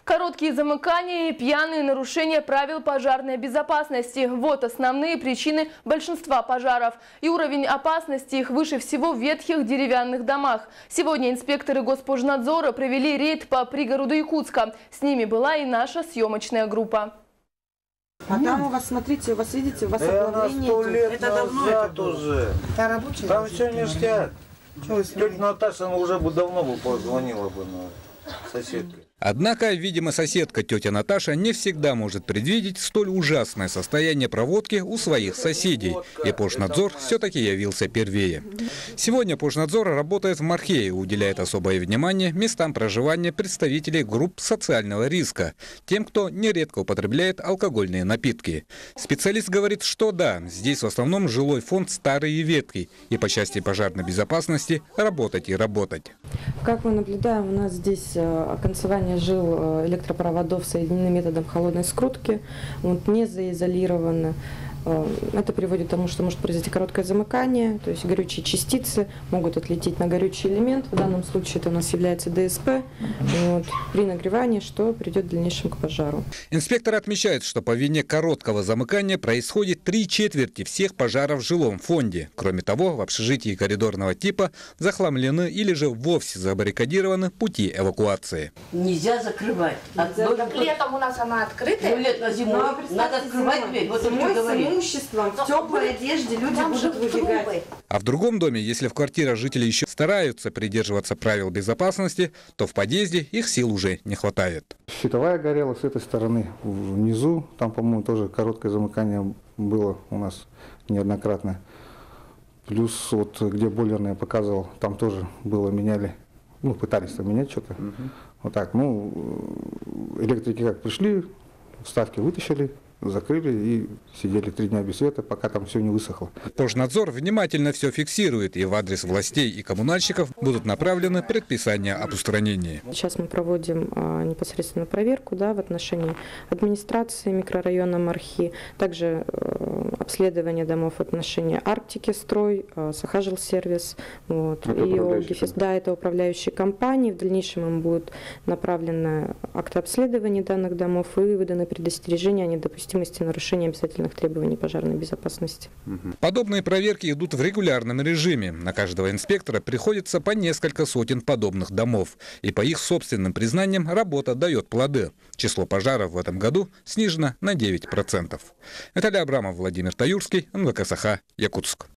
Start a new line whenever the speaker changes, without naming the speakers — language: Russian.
Короткие замыкания и пьяные нарушения правил пожарной безопасности. Вот основные причины большинства пожаров. И уровень опасности их выше всего в ветхих деревянных домах. Сегодня инспекторы Госпожнадзора провели рейд по пригороду Якутска. С ними была и наша съемочная группа.
А там у вас, смотрите, у вас, видите, у вас оплавление.
100 лет назад уже. Там все ништяк. Тетя Наташа уже бы давно позвонила бы на соседке.
Однако, видимо, соседка тетя Наташа не всегда может предвидеть столь ужасное состояние проводки у своих соседей. И Пожнадзор все-таки явился первее. Сегодня Пожнадзор работает в Мархее и уделяет особое внимание местам проживания представителей групп социального риска, тем, кто нередко употребляет алкогольные напитки. Специалист говорит, что да, здесь в основном жилой фонд старый и ветхий, и по части пожарной безопасности работать и работать.
Как мы наблюдаем, у нас здесь оконцевание жил электропроводов соединены методом холодной скрутки, не заизолированы. Это приводит к тому, что может произойти короткое замыкание, то есть горючие частицы могут отлететь на горючий элемент. В данном случае это у нас является ДСП. При нагревании, что приведет в дальнейшем к пожару.
Инспекторы отмечают, что по вине короткого замыкания происходит 3/4 всех пожаров в жилом фонде. Кроме того, в общежитии коридорного типа захламлены или же вовсе забаррикадированы пути эвакуации.
Нельзя закрывать.
Летом у нас она открытая.
Летом, зимой надо открывать дверь. Вот
зимой с имуществом, в теплой одежде люди будут выбегать.
А в другом доме, если в квартирах жители еще стараются придерживаться правил безопасности, то в подъезде их сил уже не хватает.
Щитовая горела с этой стороны, внизу, там, по-моему, тоже короткое замыкание было у нас неоднократно. Плюс вот где бойлерная показывал, там тоже было, меняли, пытались там менять что-то. Вот так, электрики как пришли, вставки вытащили, закрыли и сидели 3 дня без света, пока там все не высохло.
Пожнадзор внимательно все фиксирует, и в адрес властей и коммунальщиков будут направлены предписания об устранении.
Сейчас мы проводим непосредственно проверку в отношении администрации микрорайона Мархи, также обследование домов в отношении Арктики Строй, Сахажилсервис, и ОГФИС, это управляющие компании. В дальнейшем им будут направлены акты обследования данных домов и выданы предостережения о недопустимости нарушения обязательных требований пожарной безопасности.
Подобные проверки идут в регулярном режиме. На каждого инспектора приходится по несколько сотен подобных домов. И по их собственным признаниям работа дает плоды. Число пожаров в этом году снижено на 9%. Наталья Абрамов, Владимир Таюрский, НВК Саха, Якутск.